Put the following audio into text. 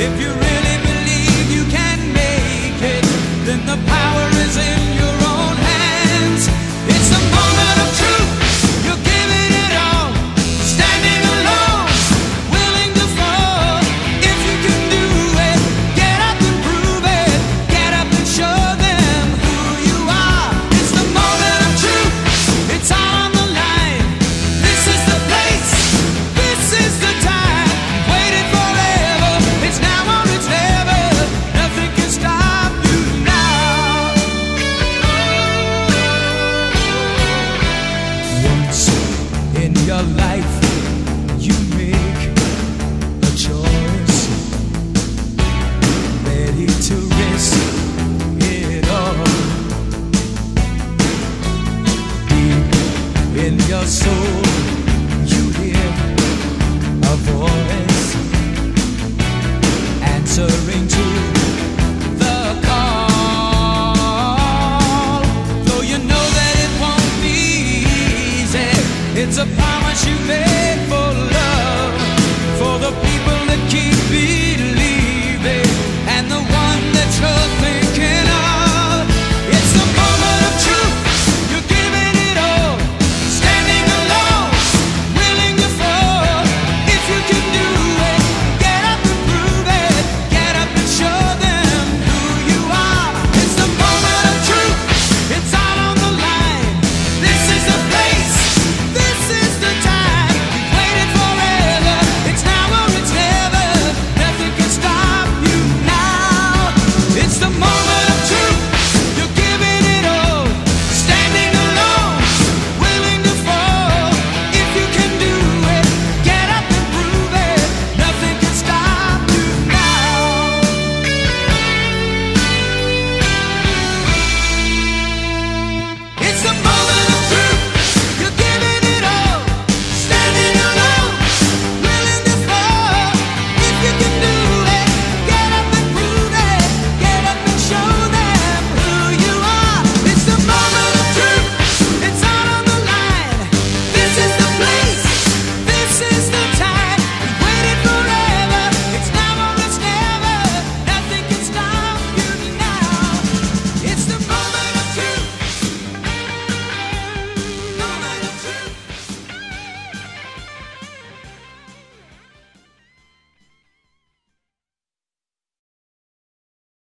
If you really believe you can make it, then the power is in your own hands. It's the moment of truth. You're giving it all, standing alone, willing to fall. If you can do it, get up and prove it. Get up and show them who you are. It's the moment of truth. It's on the line. This is the place. This is the time. Waited forever. It's now or it's never. Nothing can stop you now. Once in your life, you make a choice, ready to risk it all. Deep in your soul, you hear a voice answering to